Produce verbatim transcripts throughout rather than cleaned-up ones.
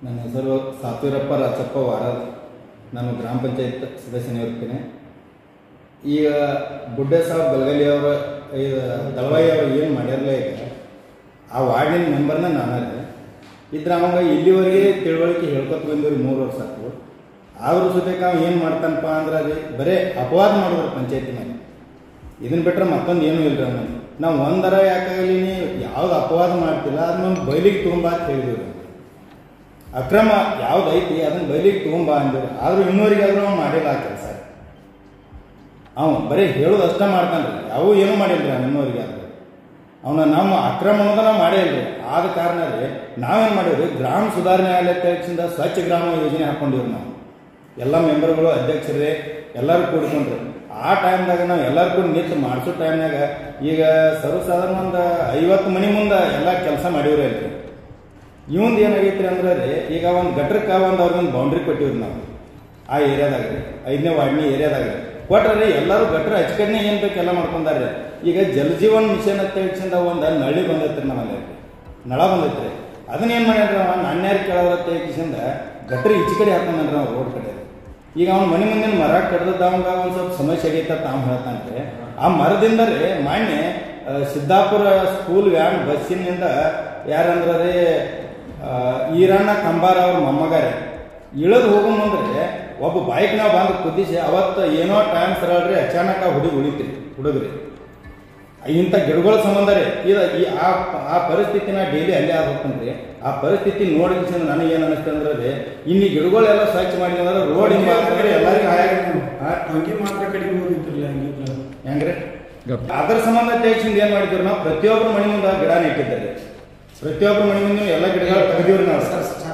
ನನ್ನ ಹೆಸರು ಸಾತೂರಪ್ಪ ರಾಚಪ್ಪ ವಾರದ್. ನಾನು ಗ್ರಾಮ ಪಂಚಾಯತ್ ಸದಸ್ಯನಿರ್ತೀನಿ. ಈಗ ಬುಡ್ಡೆ ಸಾಬ್ ಬಲಗಲಿಯವರು ದಳವಾಯಿ ಅವರು ಏನು ಮಾಡಿರಲಿಲ್ಲ. ಈಗ ಆ ವಾರ್ಡಿನ ಮೆಂಬರ್ನ ನಾನೇ ಇದ್ರೆ ಅವಾಗ ಇಲ್ಲಿವರೆಗೆ ತಿಳುವಳಿಕೆ ಹೇಳ್ಕೊತ ಬಂದವ್ರಿ ಮೂರು ವರ್ಷ ಆಯ್ತು. ಅವ್ರ ಜೊತೆಗೆ ಅವ ಏನು ಮಾಡ್ತಾನಪ್ಪ ಅಂದ್ರೆ ಅದು ಬರೀ ಅಪವಾದ ಮಾಡಿದ್ರು ಪಂಚಾಯತಿ ಮೇಲೆ. ಇದನ್ನು ಬಿಟ್ಟರೆ ಮತ್ತೊಂದು ಏನೂ ಇಲ್ಲರಿ. ನಮಗೆ ನಾವು ಒಂದರ ಯಾಕಾಗಲಿ ಯಾವ್ದು ಅಪವಾದ ಮಾಡ್ತಿಲ್ಲ ಅದನ್ನ ಬಯಲಿಗೆ ತುಂಬ ಅಂತ ಹೇಳಿದ್ವಿ. ಅಕ್ರಮ ಯಾವ್ದು ಐತಿ ಅದನ್ನ ಬಯಲಿಗೆ ತುಂಬ ಅಂದಿರು. ಆದರೂ ಇನ್ನೂರಿಗೆ ಆದರೂ ಅವ್ನು ಮಾಡಿಲ್ಲ ಆ ಕೆಲಸ. ಅವನು ಬರೀ ಹೇಳೋದು ಅಷ್ಟೇ ಮಾಡ್ತಾನೆ ರೀ, ಯಾವ ಏನೂ ಮಾಡಿಲ್ಲ ರೀ ಇನ್ನೂರಿಗೆ. ಆದ್ರೆ ಅವನ ನಮ್ಮ ಅಕ್ರಮ ಅನ್ನೋದು ನಾವು ಮಾಡೇ ಇಲ್ರಿ. ಆದ ಕಾರಣ ರೀ ನಾವೇನು ಮಾಡೀವ್ರಿ, ಗ್ರಾಮ ಸುಧಾರಣೆ ಆಲಯದಿಂದ ಸ್ವಚ್ಛ ಗ್ರಾಮ ಯೋಜನೆ ಹಾಕೊಂಡಿವ್ರಿ. ನಾವು ಎಲ್ಲ ಮೆಂಬರ್ಗಳು ಅಧ್ಯಕ್ಷರೇ ಎಲ್ಲರೂ ಕೂಡ್ಕೊಂಡ್ರಿ. ಆ ಟೈಮ್ದಾಗ ನಾವು ಎಲ್ಲರೂ ಕೂಡ ನಿಂತು ಮಾಡಿಸೋ ಟೈಮ್ನಾಗ ಈಗ ಸರ್ವಸಾಧಾರಣ ಒಂದು ಐವತ್ತು ಮನೆ ಮುಂದೆ ಎಲ್ಲ ಕೆಲಸ ಮಾಡಿವ್ರಿ ಅಲ್ರಿ. ಇವಂದು ಏನಾಗೈತ್ರಿ ಅಂದ್ರೆ ರೀ, ಈಗ ಒಂದು ಗಟ್ರಕ್ಕೆ ಒಂದು ಅವ್ರಿಗೊಂದು ಬೌಂಡ್ರಿ ಕೊಟ್ಟಿವ್ರಿ ನಾವು ಆ ಏರಿಯಾದಾಗ ರೀ, ಐದನೇ ವಾರ್ಡ್ನಿ ಏರಿಯಾದಾಗ ರೀ ಕೊಟ್ರಿ. ಎಲ್ಲರೂ ಗಟ್ರ ಹಚ್ಕಡ್ನೆ ಏನು ಬೇಕು ಎಲ್ಲ ಮಾಡ್ಕೊಂಡಾರ್ರಿ. ಈಗ ಜಲಜೀವನ್ ಮಿಷನ್ ಅಂತ ಹೇಳ್ಸಿಂದ ಒಂದು ನಳ್ಳಿ ಬಂದೈತ್ರಿ ನಮ್ಮಲ್ಲಿ, ನಳ ಬಂದೈತ್ರಿ. ಅದನ್ನೇನು ಮಾಡ್ಯಾರ ಅವ ನಾಣ್ಯಾರು ಕೇಳೋದ್ರ ತೆಗಿಸಿಂದ ಗಟ್ರಿ ಈಚೆ ಕಡೆ ಹಾಕೊಂಡ್ರಿ ನಾವು ರೋಡ್ ಕಡೆ. ಈಗ ಅವ್ನ ಮನೆ ಮುಂದಿನ ಮರ ಕಡ್ದದ ಅವಂಗ ಒಂದು ಸ್ವಲ್ಪ ಸಮಸ್ಯೆ ಆಗೈತೆ ತಾವು ಹೇಳ್ತಾನ್ರಿ. ಆ ಮರದಿಂದ ರೀ ಮಾನ್ಯ ಸಿದ್ದಾಪುರ ಸ್ಕೂಲ್ ವ್ಯಾನ್ ಬಸ್ಸಿನಿಂದ ಯಾರಂದ್ರೆ ರೀ ಈರಣ್ಣ ಕಂಬಾರ ಅವ್ರ ಮೊಮ್ಮಗ ರೀ ಇಳಿದು ಹೋಗೋ ಮುಂದ್ರೆ ಒಬ್ಬ ಬೈಕ್ ನಾವು ಬಂದು ಕುದಿಸಿ ಅವತ್ತು ಏನೋ ಟೈಮ್ ಸರಳ್ರಿ ಅಚಾನಕ ಹುಡುಗಿ ಉಳಿತ್ರಿ ಹುಡುಗ್ರಿ. ಇಂಥ ಗಿಡಗಳ ಸಂಬಂಧ ರೀ ಇದು ಈ ಆ ಪರಿಸ್ಥಿತಿನ ಡೈಲಿ ಅಲ್ಲೇ ಆಗ್ಬೇಕಂದ್ರಿ. ಆ ಪರಿಸ್ಥಿತಿ ನೋಡಿ ನನಗೇನು ಅನಿಸ್ತು ಅಂದ್ರೆ ರೀ, ಇನ್ನಿ ಗಿಡಗಳೆಲ್ಲ ಸ್ವಚ್ಛ ಮಾಡಿ ಅಂದ್ರೆ ರೋಡ್ ಹಿಂಗೆ ಆಗ್ತದ್ರಿ ಎಲ್ಲರಿಗೂ ಹಾಗೆ ಮಾತ್ರ ಕಡಿಮೆ ಹೋಗಿರ್ತಿರ್ಲಿಲ್ಲ ಹೆಂಗ್ರಿ. ಅದ್ರ ಸಂಬಂಧ ತೆಗಿಸಿಂದ ಏನು ಮಾಡಿದ್ರು ನಾವು ಪ್ರತಿಯೊಬ್ಬರು ಮನೆ ಮುಂದೆ ಗಿಡ ನೆಟ್ಟಿದ್ದಾರೆ. ಪ್ರತಿಯೊಬ್ಬರು ಮನೆ ಮುಂದೆ ಎಲ್ಲ ಗಿಡಗಳು ತೆಗೆದಿವ್ರಿ ನಾವು.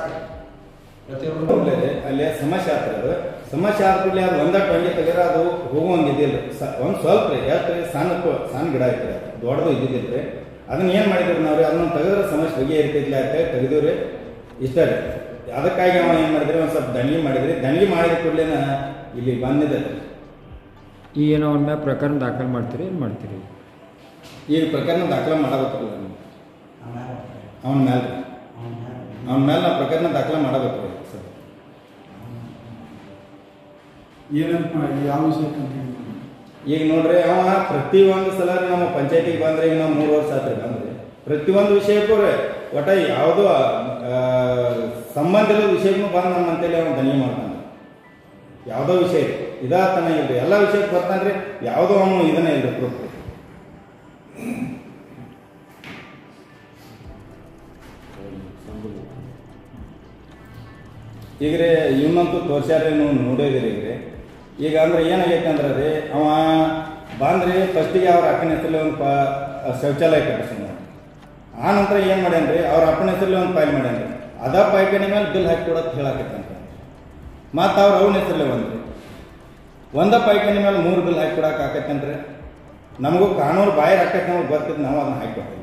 ಅಲ್ಲೇ ಸಮಸ್ಯೆ ಆಗ್ತದೆ. ಅದು ಸಮಸ್ಯೆ ಆದ ಕೂಡಲೇ ಅದು ಒಂದ ಟೊಂಗೆ ತೆಗೆದ್ರೆ ಅದು ಹೋಗುವಂಗೆ ಇದ್ದಿಲ್ಲ. ಒಂದು ಸ್ವಲ್ಪ ರೀ ಎಷ್ಟು ಸಣ್ಣ ಸಣ್ಣ ಗಿಡ ಐತ್ರಿ, ದೊಡ್ಡದು ಇದ್ದಿದ್ದಿಲ್ರಿ. ಅದನ್ನ ಏನು ಮಾಡಿದ್ರಿ ನಾವು ರೀ, ಅದನ್ನ ತೆಗೆದ್ರೆ ಸಮಸ್ಯೆ ಬಗ್ಗೆ ಇರ್ತೈತಿಲ್ಲ ಅಂತ ತೆಗೆದಿವ್ರಿ. ಇಷ್ಟ ರೀ. ಅದಕ್ಕಾಗಿ ನಾವು ಏನು ಮಾಡಿದ್ರಿ, ಒಂದು ಸ್ವಲ್ಪ ದಣಿಗೆ ಮಾಡಿದ್ರಿ. ದಣಿಗೆ ಮಾಡಿದ ಕೂಡಲೇ ಇಲ್ಲಿ ಬಂದಿದ್ದೆ. ಈಗ ಏನೋ ಅವನ ಮೇಲೆ ಪ್ರಕರಣ ದಾಖಲೆ ಮಾಡ್ತೀರಿ ಏನು ಮಾಡ್ತೀರಿ? ಈಗ ಪ್ರಕರಣ ದಾಖಲೆ ಮಾಡಬೇಕಲ್ಲ ಅವನ ಮೇಲೆ ಅವನ ಮೇಲೆ ನಾವು ಪ್ರಕರಣ ದಾಖಲೆ ಮಾಡಬೇಕು ಸರ್. ಏನಂತ ಯಾವ ವಿಷಯಕ್ಕೆ ಈಗ ನೋಡ್ರಿ, ಅವ ಪ್ರತಿಯೊಂದು ಸಲ ನಮ್ಮ ಪಂಚಾಯತಿಗೆ ಬಂದ್ರೆ ಈಗ ನಾವು ಮೂರು ವರ್ಷ ಆತ್ರಿ ಬಂದ್ರಿ. ಪ್ರತಿಯೊಂದು ವಿಷಯಕ್ಕೂ ರೀ ಒಟ್ಟ ಯಾವುದೋ ಸಂಬಂಧ ಇರೋ ವಿಷಯಕ್ಕೂ ಬಂದು ನಮ್ಮ ಅಂತೇಳಿ ಅವನು ದನಿ ಮಾಡ್ತಾನೆ. ಯಾವುದೋ ವಿಷಯ ಇದಾತನ ಇಲ್ರಿ, ಎಲ್ಲ ವಿಷಯಕ್ಕೆ ಬರ್ತಾನ್ರಿ. ಯಾವುದೋ ಅವನು ಇದನ್ನೇ ಇಲ್ರಿ ಪ್ರೂಫ್. ಈಗ ರೀ ಇವನಂತೂ ತೋರ್ಸ್ಯಾರ್ರಿ, ನೀವು ನೋಡಿದಿರಿ. ಈಗ ರೀ ಈಗ ಅಂದ್ರೆ ಏನಾಗೈತೆ ಅಂದ್ರೆ ರೀ, ಅವ ಬಂದ್ರಿ ಫಸ್ಟಿಗೆ ಅವ್ರ ಅಪ್ಪನ ಹೆಸರಲ್ಲಿ ಒಂದು ಪ ಶೌಚಾಲಯ ಕಟ್ಟಿಸ್ತಾನೆ. ಆ ನಂತರ ಏನು ಮಾಡ್ಯಾನ್ರಿ, ಅವ್ರ ಅಪ್ಪನ ಹೆಸರಲ್ಲಿ ಒಂದು ಫೈಲ್ ಮಾಡ್ಯಾನ್ರಿ. ಅದ ಪೈಖಾನೆ ಮೇಲೆ ಬಿಲ್ ಹಾಕಿ ಕೊಡೋದು ಹೇಳಾಕೈತಂತ. ಮತ್ತು ಅವ್ರ ಅವನ ಹೆಸರಲ್ಲೇ ಒಂದ್ರಿ ಒಂದ ಪೈಖಾನೆ ಮೇಲೆ ಮೂರು ಬಿಲ್ ಹಾಕಿ ಕೊಡಕ್ಕೆ ಆಕೈತನ್ರಿ. ನಮಗೂ ಕಾನೂನು ಬಾಯರ್ ಆಕೈತೆ ನಮಗೆ ಬರ್ತಿದ್ದು, ನಾವು ಅದನ್ನ ಹಾಕಿ ಕೊಡ್ತೀವಿ.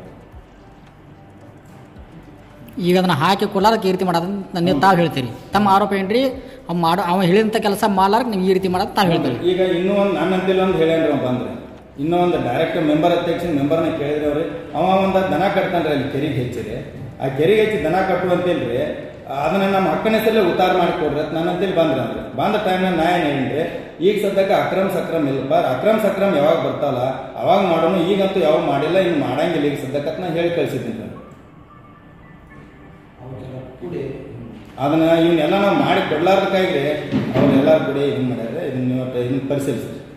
ಈಗ ಅದನ್ನ ಹಾಕಿ ಕೊಡ್ಲಾರ ಈ ರೀತಿ ಮಾಡೋದು ನೀವು ತಾವು ಹೇಳ್ತೀರಿ. ತಮ್ಮ ಆರೋಪ ಏನ್ರಿ, ಅವ್ ಮಾಡೋ ಅವ ಹೇಳಿದಂಥ ಕೆಲಸ ಮಾಡ್ಲಾರ ನೀವು ಈ ರೀತಿ ಮಾಡೋದು ತಾವು ಹೇಳ್ತೀರಿ. ಈಗ ಇನ್ನೂ ಒಂದು ನನ್ನ ಅಂತೇಳಿ ಒಂದು ಹೇಳ್ಯಾನ್ರಿ ಅವ ಬಂದ್ರೆ. ಇನ್ನೂ ಒಂದು ಡೈರೆಕ್ಟ್ ಮೆಂಬರ್ ಅಧ್ಯಕ್ಷ ಮೆಂಬರ್ನ ಕೇಳಿದ್ರೆ ಅವ್ರಿ, ಅವ ಒಂದು ದನ ಕಟ್ತಾನ್ರಿ ಅಲ್ಲಿ ಕೆರೆಗೆ ಹೆಚ್ಚಿರಿ. ಆ ಕೆರೆಗೆ ಹೆಚ್ಚಿ ದನ ಕಟ್ಟುವಂತೇಳ್ರಿ, ಅದನ್ನ ನಮ್ಮ ಅಕ್ಕನ ಹೆಸರಲ್ಲೇ ಉತ್ತಾರ ಮಾಡಿಕೊಡ್ರಿ ಅಂತ ನನ್ನ ಅಂತೇಳಿ ಬಂದ್ರಿ. ಅಂದ್ರೆ ಬಂದ ಟೈಮ್ನಾಗ ನಾ ಏನು ಹೇಳಿನ್ರಿ, ಈಗ ಸದ್ಯಕ್ಕೆ ಅಕ್ರಮ ಸಕ್ರಮ ಇಲ್ಲಪ್ಪ, ಅಕ್ರಮ ಸಕ್ರಮ ಯಾವಾಗ ಬರ್ತಾವಲ್ಲ ಅವಾಗ ಮಾಡೋನು, ಈಗಂತೂ ಯಾವಾಗ ಮಾಡಿಲ್ಲ, ಇನ್ನು ಮಾಡಂಗಿಲ್ಲ ಈಗ ಸದ್ಯಕ್ಕೆ ನಾ ಹೇಳಿ ಕಳಿಸಿದ್ದೀನಿ. ಅದನ್ನ ಇವನ್ನೆಲ್ಲ ನಾವು ಮಾಡಿ ಕೊಡ್ಲಾರ್ದಕ್ಕಾಗಿ ಅವ್ರೆಲ್ಲರೂ ಕೂಡ ಇದನ್ನ ಮಾಡ್ಯಾರ. ಇದನ್ನ ಇದನ್ನ ಪರಿಶೀಲಿಸಿ